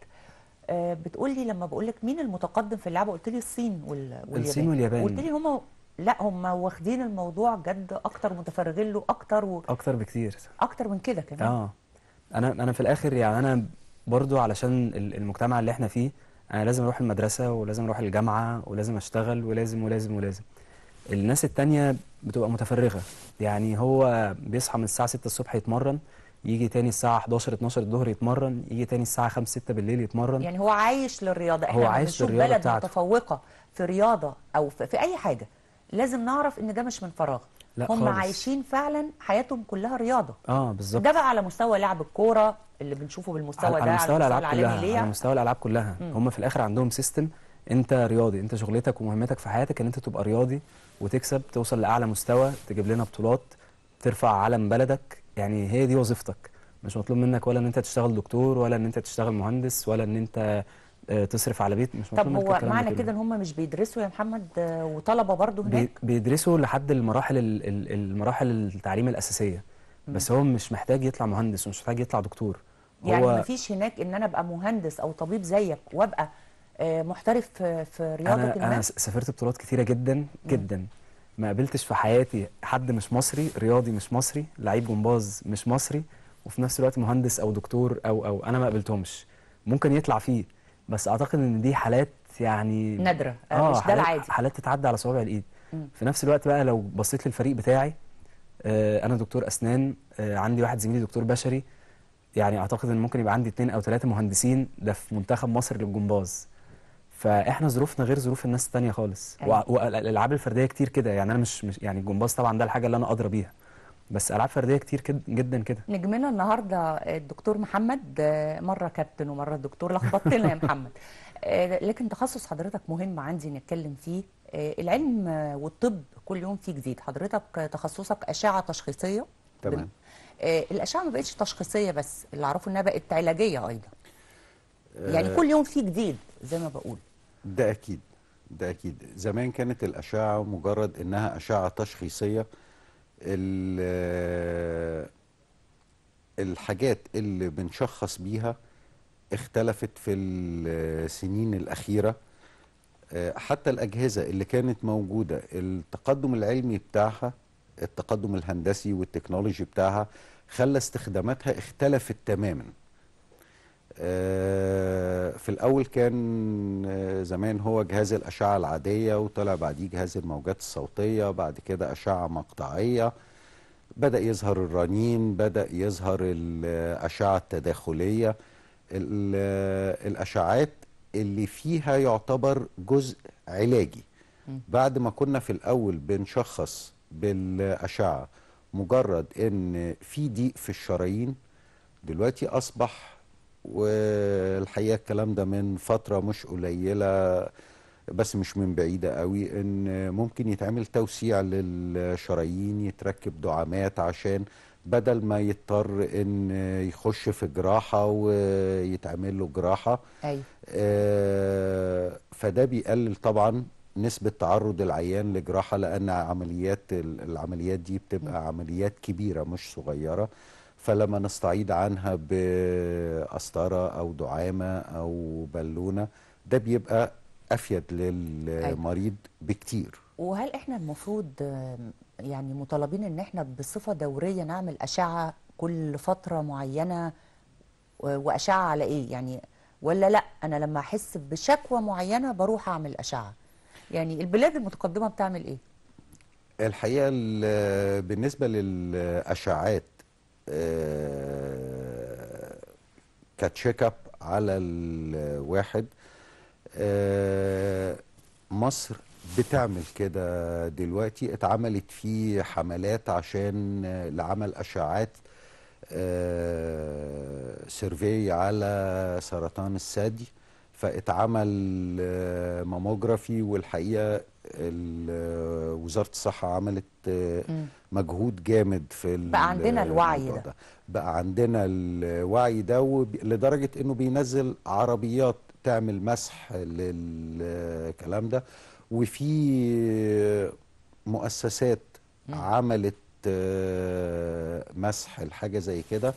آه بتقول لي لما بقول لك مين المتقدم في اللعبه قلت لي الصين وال... واليابان. الصين واليابان. قلت لي هم لا هم واخدين الموضوع جد اكتر، متفرغين له اكتر و... اكتر بكتير. اكتر من كده كمان. اه انا انا في الاخر يعني انا برضو علشان ال- المجتمع اللي احنا فيه انا لازم اروح المدرسه ولازم اروح الجامعه ولازم اشتغل ولازم ولازم ولازم. الناس التانية بتبقى متفرغة. يعني هو بيصحى من الساعة ستة الصبح يتمرن، يجي تاني الساعة حداشر اتناشر الظهر يتمرن، يجي تاني الساعة خمسة ستة بالليل يتمرن. يعني هو عايش للرياضه. هو احنا لما عايش بنشوف للرياضة بلد بتاعته. متفوقه في رياضه او في, في اي حاجه لازم نعرف ان ده مش من فراغ. لا هم خالص. عايشين فعلا حياتهم كلها رياضه. اه بالظبط. ده بقى على مستوى لعب الكوره اللي بنشوفه بالمستوى على ده، على مستوى الالعاب العالمي كلها، ليه. على مستوى الالعاب كلها. مم. هم في الاخر عندهم سيستم. انت رياضي، انت شغلتك ومهمتك في حياتك ان انت تبقى رياضي وتكسب، توصل لاعلى مستوى، تجيب لنا بطولات، ترفع علم بلدك. يعني هي دي وظيفتك. مش مطلوب منك ولا ان انت تشتغل دكتور ولا ان انت تشتغل مهندس ولا ان انت آه، تصرف على بيت. مش مطلوب طب منك هو الكلام ده معنى كله. كده ان هم مش بيدرسوا يا محمد آه، وطلبه برضو بي- هناك؟ بيدرسوا لحد المراحل ال- ال- المراحل التعليم الاساسيه. بس هو مش محتاج يطلع مهندس ومش محتاج يطلع دكتور. يعني هو مفيش هناك ان انا ابقى مهندس او طبيب زيك وابقى آه، محترف في في رياضه انا ما؟ انا س- سافرت بطولات كتيره جدا جدا. ما قابلتش في حياتي حد مش مصري، رياضي مش مصري، لعيب جمباز مش مصري، وفي نفس الوقت مهندس او دكتور او او انا ما قابلتهمش. ممكن يطلع فيه، بس اعتقد ان دي حالات يعني نادره، آه، اه مش ده حالات العادي. حالات تتعدى على صوابع الايد. مم. في نفس الوقت بقى لو بصيت للفريق بتاعي، آه انا دكتور اسنان، آه عندي واحد زميلي دكتور بشري. يعني اعتقد ان ممكن يبقى عندي اتنين او تلاته مهندسين ده في منتخب مصر للجمباز. فاحنا ظروفنا غير ظروف الناس التانية خالص. أيوة. وع- والالعاب الفرديه كتير كده. يعني انا مش, مش يعني الجمباز طبعا ده الحاجه اللي انا ادرى بيها، بس العاب فرديه كتير كد جدا كده. نجمنا النهارده الدكتور محمد، آه، مره كابتن ومره دكتور، لخبطتنا يا محمد. آه، لكن تخصص حضرتك مهم عندي نتكلم فيه. آه، العلم آه، والطب كل يوم فيه جديد. حضرتك آه، تخصصك اشعه تشخيصيه. تمام. آه، الاشعه ما بقتش تشخيصيه بس، اللي اعرفه انها بقت علاجيه ايضا. يعني آه، كل يوم فيه جديد زي ما بقول. ده اكيد ده اكيد. زمان كانت الاشعه مجرد انها اشعه تشخيصيه. ال- الحاجات اللي بنشخص بيها اختلفت في السنين الاخيره. آه، حتى الاجهزه اللي كانت موجوده التقدم العلمي بتاعها، التقدم الهندسي والتكنولوجي بتاعها خلى استخداماتها اختلفت تماما. آه، في الأول كان آه، زمان هو جهاز الأشعة العادية، وطلع بعديه جهاز الموجات الصوتية، بعد كده أشعة مقطعية. بدأ يظهر الرنين، بدأ يظهر الأشعة التداخلية، ال- الأشعات اللي فيها يعتبر جزء علاجي. بعد ما كنا في الأول بنشخص بالأشعة مجرد إن في ضيق في الشرايين، دلوقتي أصبح، والحقيقة الكلام ده من فترة مش قليلة بس مش من بعيدة قوي، إن ممكن يتعمل توسيع للشرايين، يتركب دعامات عشان بدل ما يضطر إن يخش في جراحة ويتعمل له جراحة. ايوه. آه، فده بيقلل طبعا نسبة تعرض العيان لجراحة، لأن عمليات العمليات دي بتبقى عمليات كبيرة مش صغيرة، فلما نستعيد عنها بقسطرة أو دعامة أو بالونة ده بيبقى أفيد للمريض بكتير. وهل احنا المفروض آم، يعني مطالبين ان احنا بصفة دورية نعمل أشعة كل فترة معينة و- وأشعة على ايه يعني، ولا لا انا لما احس بشكوى معينة بروح اعمل أشعة؟ يعني البلاد المتقدمة بتعمل ايه؟ الحقيقة ال- بالنسبة للأشعات آه، كتشيك اب على الواحد، آه، مصر بتعمل كده دلوقتي. اتعملت في حملات عشان آه، لعمل أشعات آه، سيرفي على سرطان الثدي، فاتعمل آه، ماموجرافي، والحقيقة ال- آه، وزارة الصحة عملت آه، مم. مجهود جامد في بقى عندنا الوعي الموضوع ده. ده. بقى عندنا الوعي ده وب- لدرجة انه بينزل عربيات تعمل مسح للكلام ده، وفي مؤسسات عملت آه، مسح الحاجة زي كده،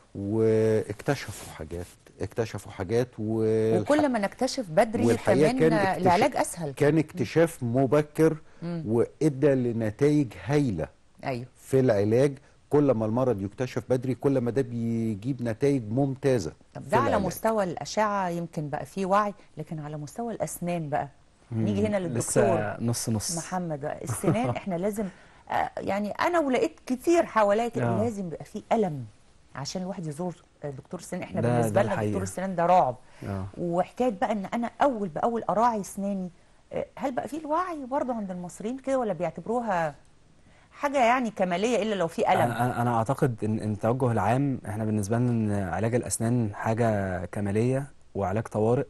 واكتشفوا حاجات اكتشفوا حاجات والح... وكل ما نكتشف بدري والحقيقة كمان كان آه، اكتشاف العلاج اسهل. كان اكتشاف مبكر مم. وادى لنتائج هايلة ايوه. في العلاج. كل ما المرض يكتشف بدري كل ما ده بيجيب نتائج ممتازة. طب في ده على العلاج. مستوى الأشعة يمكن بقى فيه وعي، لكن على مستوى الأسنان بقى نيجي هنا للدكتور لسه نص نص. محمد بقى. السنان احنا لازم آه، يعني انا ولقيت كتير حواليا كده آه. لازم يبقى فيه ألم عشان الواحد يزور آه، دكتور السنان. احنا ده- بالنسبة ده لنا الحقيقة. دكتور السنان ده رعب. اه وحكاية بقى ان انا اول باول اراعي اسناني، آه، هل بقى فيه الوعي برضه عند المصريين كده، ولا بيعتبروها حاجة يعني كمالية الا لو في ألم؟ انا انا اعتقد ان ان التوجه العام احنا بالنسبه لنا ان علاج الاسنان حاجه كماليه وعلاج طوارئ،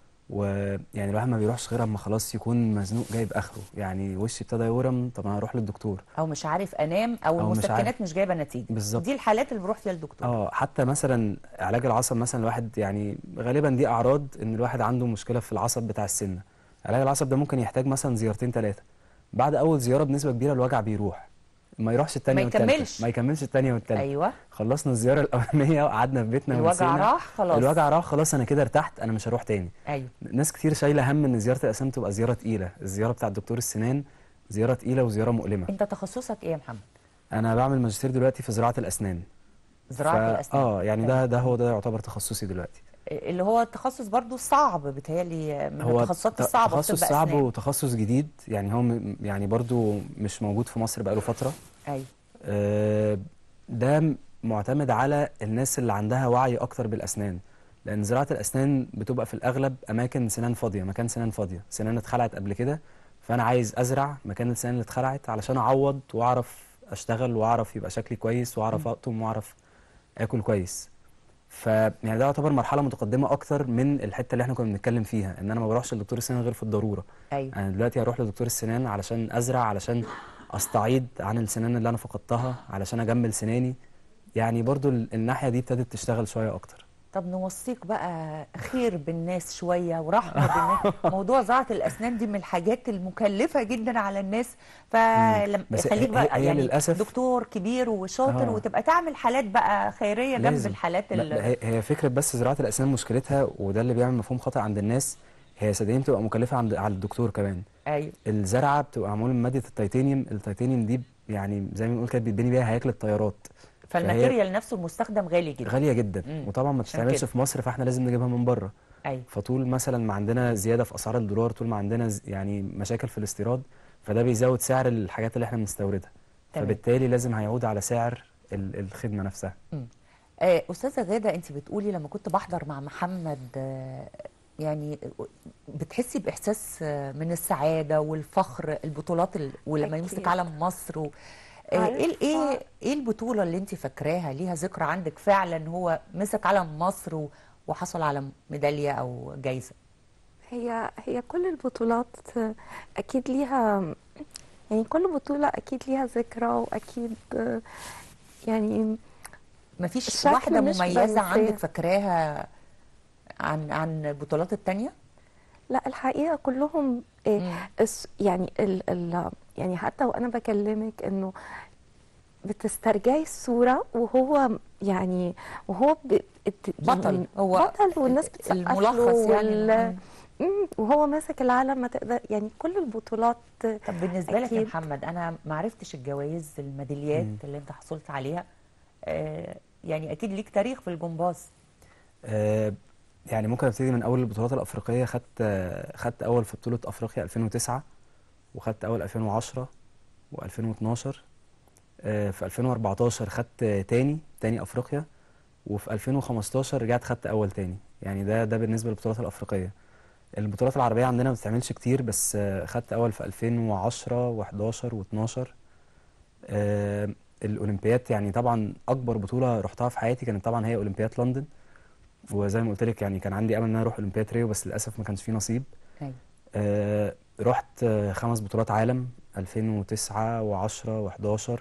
ويعني الواحد ما بيروحش غير اما خلاص يكون مزنوق جايب اخره، يعني وشي ابتدى يورم، طب انا هروح للدكتور. او مش عارف انام، او, أو مش المسكنات عارف. مش جايبه نتيجه. بالظبط. دي الحالات اللي بروح فيها للدكتور. اه حتى مثلا علاج العصب مثلا، الواحد يعني غالبا دي اعراض ان الواحد عنده مشكله في العصب بتاع السنه. علاج العصب ده ممكن يحتاج مثلا زيارتين ثلاثه، بعد اول زياره بنسبه كبيره الوجع بيروح، ما يروحش الثانيه ما والثالثه، يكملش. ما يكملش الثانيه والثالثه. ايوه. خلصنا الزياره الاولانيه وقعدنا في بيتنا الوجع ونسينا. راح خلاص. الوجع راح خلاص، انا كده ارتحت، انا مش هروح تاني. ايوه. ناس كتير شايله هم ان زياره الاسنان تبقى زياره تقيله، الزياره بتاعه دكتور السنان زياره تقيله وزياره مؤلمه. انت تخصصك ايه يا محمد؟ انا بعمل ماجستير دلوقتي في زراعه الاسنان. زراعه ف... الاسنان. اه يعني ده ده هو ده يعتبر تخصصي دلوقتي. اللي هو التخصص برضو صعب بيتهيألي، من هو التخصصات ت- الصعبه في تخصص طب صعب أسنان. وتخصص جديد، يعني هو م- يعني برضو مش موجود في مصر بقاله فتره. ايوه. آه، ده م- معتمد على الناس اللي عندها وعي اكتر بالاسنان، لان زراعه الاسنان بتبقى في الاغلب اماكن سنان فاضيه، مكان سنان فاضيه، سنان اتخلعت قبل كده، فانا عايز ازرع مكان السنان اللي اتخلعت علشان اعوض واعرف اشتغل واعرف يبقى شكلي كويس واعرف اقطم واعرف اكل كويس. ف يعني ده يعتبر مرحله متقدمه اكتر من الحته اللي احنا كنا بنتكلم فيها، ان انا ما بروحش لدكتور السنان غير في الضروره. ايوه. انا دلوقتي هروح لدكتور السنان علشان ازرع، علشان استعيد عن السنان اللي انا فقدتها، علشان اجمل سناني. يعني برضو ال- الناحيه دي ابتدت تشتغل شويه اكتر. طب نوصيك بقى خير بالناس شويه ورحمه بالناس. موضوع زراعه الاسنان دي من الحاجات المكلفه جدا على الناس، فلما بس خليك هي- بقى هي يعني للأسف- دكتور كبير وشاطر، آه. وتبقى تعمل حالات بقى خيريه جنب لازم. الحالات لا- ال- لا، هي هي فكره بس زراعه الاسنان مشكلتها وده اللي بيعمل مفهوم خاطئ عند الناس، هي صدقني بتبقى مكلفه عند على الدكتور كمان. ايوه. الزرعه بتبقى معموله من ماده التيتانيوم، التيتانيوم دي يعني زي ما بنقول كده بيتبني بيها هياكل الطيارات. فهي فالماتيريال نفسه المستخدم غالي جدا. غاليه جدا، مم. وطبعا ما عشان تستعملش كده. في مصر، فاحنا لازم نجيبها من بره. ايوه. فطول مثلا ما عندنا زياده في اسعار الدولار، طول ما عندنا ز- يعني مشاكل في الاستيراد، فده بيزود سعر الحاجات اللي احنا بنستوردها. تمام. فبالتالي لازم هيعود على سعر ال- الخدمه نفسها. مم. آه، أستاذة غادة، أنت بتقولي لما كنت بحضر مع محمد آه، يعني بتحسي بإحساس آه، من السعادة والفخر، البطولات ال... ولما يمسك أكيد. علم مصر و... آه، ايه ال- ايه عارفة. ايه البطولة اللي انت فاكراها ليها ذكرى عندك فعلا هو مسك علم مصر و... وحصل على ميدالية او جايزة؟ هي هي كل البطولات اكيد ليها، يعني كل بطولة اكيد ليها ذكرى، واكيد يعني مفيش الشكل واحدة مش مميزة بنساه. عندك فاكراها عن عن البطولات التانية؟ لا الحقيقة كلهم إيه مم. الس- يعني ال ال يعني حتى وانا بكلمك انه بتسترجعي الصورة وهو يعني وهو ب... ات- بطل، يعني هو بطل والناس بتسقف الملخص له يعني وال... مم. مم، وهو ماسك العالم، ما تقدر يعني كل البطولات. طب بالنسبة لك يا أكيد. محمد، أنا ما عرفتش الجوائز الميداليات مم. اللي أنت حصلت عليها، آه يعني أكيد ليك تاريخ في الجمباز. آه، يعني ممكن ابتدي من اول البطولات الافريقيه. خدت آه، خدت اول في بطوله افريقيا ألفين وتسعة، وخدت اول ألفين وعشرة و2012. آه، في ألفين وأربعتاشر خدت آه، تاني تاني افريقيا، وفي ألفين وخمستاشر رجعت خدت اول تاني. يعني ده ده بالنسبه للبطولات الافريقيه. البطولات العربيه عندنا ما بتتعملش كتير، بس آه، خدت اول في ألفين وعشرة و11 و12. آه، الاولمبياد يعني طبعا اكبر بطوله رحتها في حياتي كانت طبعا هي اولمبياد لندن. وزي ما قلت لك يعني كان عندي امل ان انا اروح اولمبياد ريو، بس للاسف ما كانش فيه نصيب. أيوة. آه رحت آه خمس بطولات عالم ألفين وتسعة و10 و11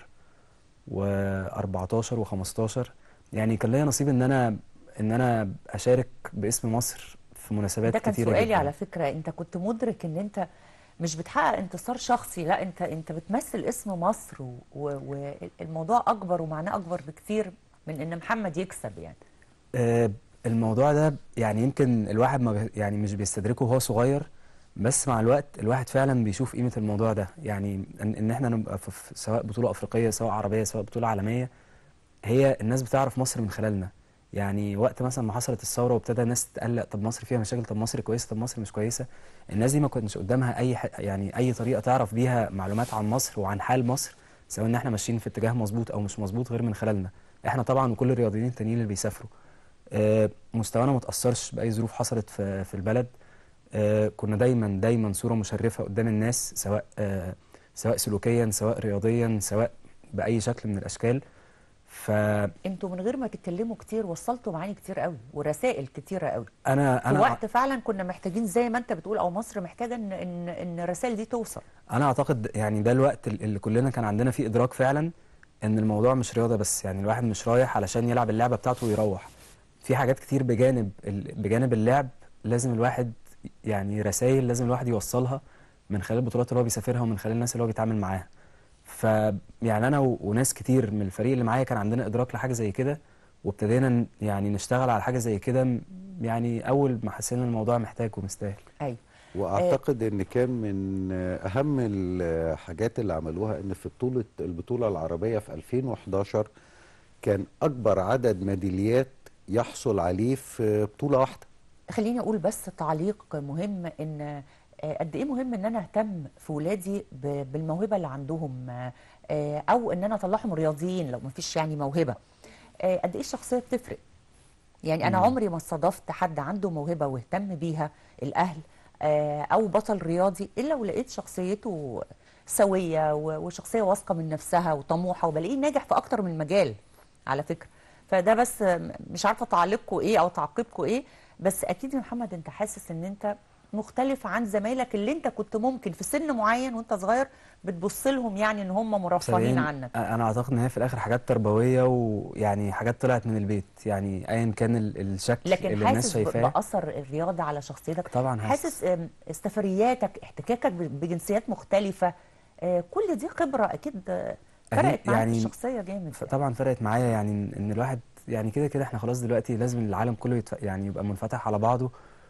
و14 و15. يعني كان ليا نصيب ان انا ان انا اشارك باسم مصر في مناسبات ده كان كتيره سؤالي جدا. على فكرة، انت كنت مدرك ان انت مش بتحقق انتصار شخصي، لا انت انت بتمثل اسم مصر، والموضوع اكبر ومعناه اكبر بكتير من ان محمد يكسب يعني. آه الموضوع ده يعني يمكن الواحد ما بي- يعني مش بيستدركه وهو صغير، بس مع الوقت الواحد فعلا بيشوف قيمة الموضوع ده. يعني ان, إن احنا نبقى في في سواء بطولة افريقية سواء عربية سواء بطولة عالمية، هي الناس بتعرف مصر من خلالنا. يعني وقت مثلا ما حصلت الثورة وابتدى الناس تقلق، طب مصر فيها مشاكل، طب مصر كويسة، طب مصر مش كويسة. الناس دي ما كنتش قدامها اي ح... يعني اي طريقة تعرف بيها معلومات عن مصر وعن حال مصر، سواء ان احنا ماشيين في اتجاه مظبوط او مش مظبوط، غير من خلالنا احنا طبعا وكل الرياضيين التانيين اللي بيسافروا. آه، مستوانا ما تأثرش بأي ظروف حصلت في في البلد. آه، كنا دايما دايما صورة مشرفة قدام الناس، سواء آه، سواء سلوكيا سواء رياضيا سواء بأي شكل من الأشكال. فأنا انتوا من غير ما تتكلموا كتير وصلتوا معاني كتير قوي ورسائل كتيرة قوي في أنا وقت فعلا كنا محتاجين زي ما انت بتقول، او مصر محتاجة ان ان ان الرسائل دي توصل. أنا أعتقد يعني ده الوقت اللي كلنا كان عندنا فيه إدراك فعلا إن الموضوع مش رياضة بس. يعني الواحد مش رايح علشان يلعب اللعبة بتاعته ويروح، في حاجات كتير بجانب ال- بجانب اللعب لازم الواحد يعني رسائل لازم الواحد يوصلها من خلال البطولات اللي هو بيسافرها ومن خلال الناس اللي هو بيتعامل معاها. فيعني انا و- وناس كتير من الفريق اللي معايا كان عندنا ادراك لحاجه زي كده، وابتدينا ن- يعني نشتغل على حاجه زي كده. م- يعني اول ما حسينا الموضوع محتاج ومستاهل. ايوه. واعتقد ان كان من اهم الحاجات اللي عملوها ان في بطولة البطولة العربية في ألفين وحداشر كان اكبر عدد ميداليات يحصل عليه في بطولة واحدة. خليني اقول بس تعليق مهم، ان آه، قد ايه مهم ان انا اهتم في ولادي ب- بالموهبه اللي عندهم، آه، آه، او ان انا اطلعهم رياضيين لو ما فيش يعني موهبه. آه، قد ايه الشخصيه بتفرق. يعني انا مم. عمري ما استضفت حد عنده موهبه واهتم بيها الاهل، آه، او بطل رياضي، الا ولقيت شخصيته سويه و- وشخصيه واثقه من نفسها وطموحه، وبلاقيه ناجح في اكتر من مجال على فكره. فده بس آه، مش عارفه تعليقكم ايه او تعقيبكم ايه، بس اكيد يا محمد انت حاسس ان انت مختلف عن زمايلك اللي انت كنت ممكن في سن معين وانت صغير بتبص لهم يعني ان هم مرفهين صدقين عنك. انا اعتقد ان هي في الاخر حاجات تربويه، ويعني حاجات طلعت من البيت، يعني ايا كان ال- الشكل لكن اللي الناس حاسس ب- شايفاه. بأثر الرياضة على شخصيتك؟ طبعا حاسس حاسس. آم، سفرياتك، احتكاكك ب- بجنسيات مختلفة، آه، كل دي خبرة أكيد آه، اكيد فرقت معاك في يعني الشخصية جامد ف- يعني. طبعا فرقت معايا. يعني ان إن الواحد يعني كده كده احنا خلاص دلوقتي لازم العالم كله يتف... يعني يبقى منفتح على بعضه،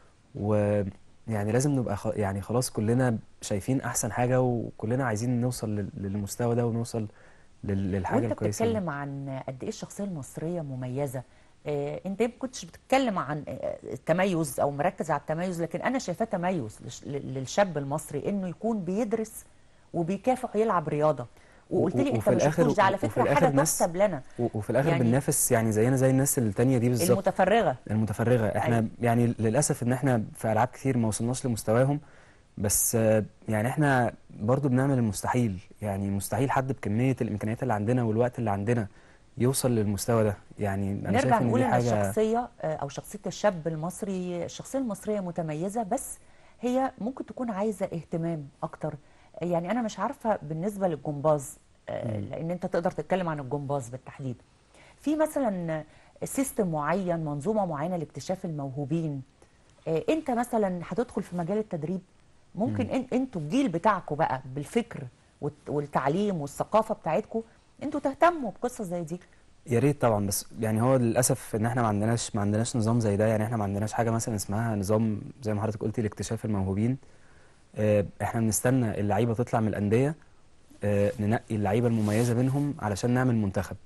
ويعني لازم نبقى خ... يعني خلاص كلنا شايفين احسن حاجة، وكلنا عايزين نوصل لل... للمستوى ده ونوصل لل... للحاجة وانت الكويسة دي. بتتكلم عن قد ايه الشخصية المصرية مميزة، آه، انت ما كنتش بتتكلم عن آه، التميز او مركز على التميز، لكن انا شايفاه تميز للش- للشاب المصري انه يكون بيدرس وبيكافح يلعب رياضة. وقلت لي انت وفي ما الآخر شفتوش، ده على وفي فكره الآخر حاجه ناس تحسب لنا. و- وفي الاخر يعني بننافس يعني زينا زي الناس التانية دي بالظبط. المتفرغه المتفرغه احنا أيوة. يعني للاسف ان احنا في العاب كتير ما وصلناش لمستواهم، بس آه، يعني احنا برضو بنعمل المستحيل، يعني مستحيل حد بكميه الامكانيات اللي عندنا والوقت اللي عندنا يوصل للمستوى ده. يعني انا نرجع شايف ان نقول دي ان حاجه. الشخصيه آه، او شخصيه الشاب المصري، الشخصيه المصريه متميزه، بس هي ممكن تكون عايزه اهتمام اكتر. يعني انا مش عارفه بالنسبه للجمباز، آه، مم. لان انت تقدر تتكلم عن الجمباز بالتحديد، في مثلا سيستم معين، منظومه معينه لاكتشاف الموهوبين. آه، انت مثلا هتدخل في مجال التدريب، ممكن مم. ان انتوا الجيل بتاعكم بقى بالفكر والت- والتعليم والثقافه بتاعتكم، انتوا تهتموا بقصه زي دي. يا ريت طبعا، بس يعني هو للاسف ان احنا ما عندناش ما عندناش نظام زي ده. يعني احنا ما عندناش حاجه مثلا اسمها نظام زي ما حضرتك قلتي لاكتشاف الموهوبين. آه، احنا بنستنى اللعيبه تطلع من الانديه، آه، ننقي اللعيبه المميزه بينهم علشان نعمل منتخب،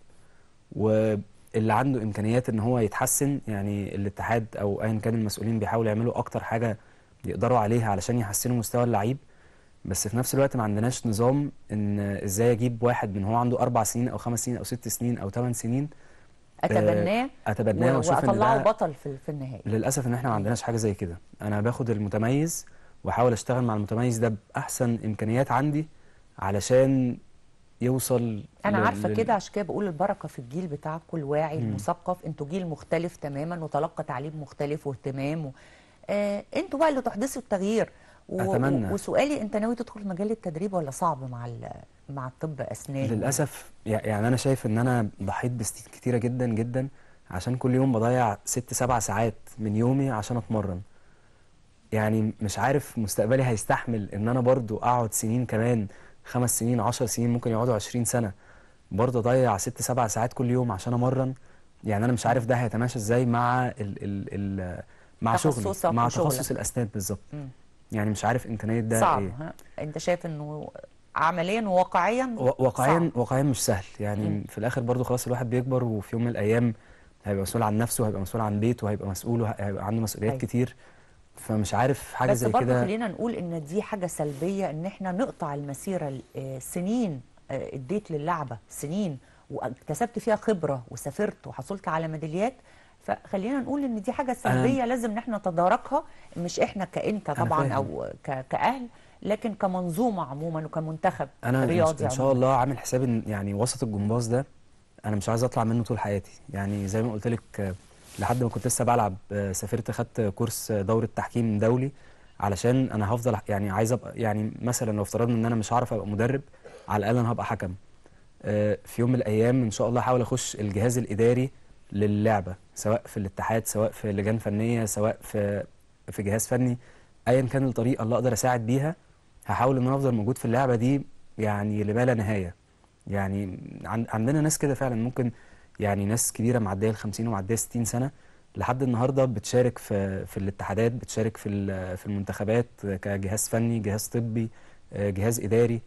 واللي عنده امكانيات ان هو يتحسن، يعني الاتحاد او ايا كان المسؤولين بيحاولوا يعملوا اكتر حاجه يقدروا عليها علشان يحسنوا مستوى اللعيب. بس في نفس الوقت ما عندناش نظام ان ازاي اجيب واحد من هو عنده اربع سنين او خمس سنين او ست سنين او ثمان سنين اتبناه آه، اتبناه و- واشوف ان واطلعه ده. بطل في في النهايه. للاسف ان احنا ما مم. عندناش حاجه زي كده. انا باخد المتميز واحاول اشتغل مع المتميز ده باحسن امكانيات عندي علشان يوصل انا لل... عارفه لل... كده، عشان كده بقول البركه في الجيل بتاعكم الواعي مم. المثقف. انتوا جيل مختلف تماما وتلقى تعليم مختلف واهتمام و... آه انتوا بقى اللي تحدثوا التغيير. و... و... اتمنى. وسؤالي، انت ناوي تدخل مجال التدريب ولا صعب مع ال... مع الطب اسنان؟ للاسف يع- يعني انا شايف ان انا ضحيت بسنين كتيره جدا جدا عشان كل يوم بضيع ست سبع ساعات من يومي عشان اتمرن. يعني مش عارف مستقبلي هيستحمل ان انا برضو اقعد سنين كمان، خمس سنين عشر سنين، ممكن يقعدوا عشرين سنه برضه اضيع ست سبع ساعات كل يوم عشان امرن. يعني انا مش عارف ده هيتماشى ازاي مع ال ال ال مع شغلي، تخصصك مع وشغلك. تخصص الاسنان بالظبط. مم. يعني مش عارف امكانيه ده صعب، ايه. ها؟ انت شايف انه عمليا وواقعيا و- واقعيا صعب. واقعيا مش سهل. يعني مم. في الاخر برضه خلاص الواحد بيكبر، وفي يوم من الايام هيبقى مسؤول عن نفسه، هيبقى مسؤول عن بيته، هيبقى مسؤول وه- هيبقى عنده مسؤوليات أيوة. كتير. فمش عارف حاجه بس زي برضه كده. خلينا نقول ان دي حاجه سلبيه، ان احنا نقطع المسيره. آه، سنين آه، اديت للعبه سنين واكتسبت فيها خبره وسافرت وحصلت على ميداليات، فخلينا نقول ان دي حاجه سلبيه لازم ان احنا نتداركها، مش احنا كانت أنا طبعا فاهم. او ك- كاهل، لكن كمنظومه عموما وكمنتخب انا إن- رياضي ان شاء عموما. الله عامل حسابي ان يعني وسط الجمباز ده انا مش عايز اطلع منه طول حياتي. يعني زي ما قلت لك آه، لحد ما كنت لسه بلعب آه، سافرت خدت كورس آه، دورة تحكيم دولي، علشان انا هفضل يعني عايز ابقى، يعني مثلا لو افترضنا ان انا مش هعرف ابقى مدرب، على الاقل انا هبقى حكم. آه، في يوم من الايام ان شاء الله هحاول اخش الجهاز الاداري للعبة، سواء في الاتحاد، سواء في لجان فنية، سواء في في جهاز فني. ايا كان الطريقة اللي اقدر اساعد بيها هحاول ان انا افضل موجود في اللعبة دي يعني لما لا نهاية. يعني عن- عندنا ناس كده فعلا، ممكن يعني ناس كبيره معديه ال خمسين ومعديه ستين سنه لحد النهارده بتشارك في في الاتحادات، بتشارك في ال- في المنتخبات كجهاز فني، جهاز طبي، آه، جهاز اداري.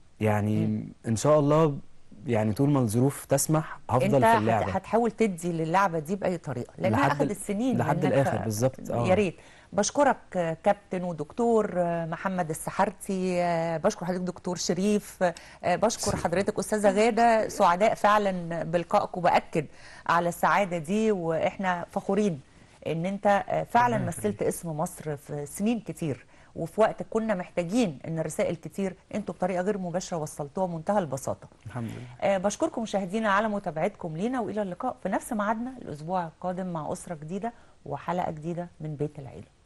يعني ان شاء الله يعني طول ما الظروف تسمح هفضل انت في هت- اللعبه هتحاول تدي للعبه دي باي طريقه، لانها لحد ال- اخذت سنين لحد منك. الاخر ف- بالظبط. يا اه ريت. بشكرك آه، كابتن ودكتور آه، محمد السحرتي، آه، بشكر حضرتك دكتور شريف، آه، بشكر حضرتك استاذه غاده. سعداء فعلا بلقائكم، باكد على السعاده دي، واحنا فخورين ان انت آه، فعلا ربنا مثلت يخليك. اسم مصر في سنين كتير، وفي وقت كنا محتاجين ان رسائل كتير انتوا بطريقه غير مباشره وصلتوها بمنتهى البساطه. الحمد لله. آه، بشكركم مشاهدينا على متابعتكم لينا، والى اللقاء في نفس ميعادنا الاسبوع القادم مع اسره جديده وحلقه جديده من بيت العيله.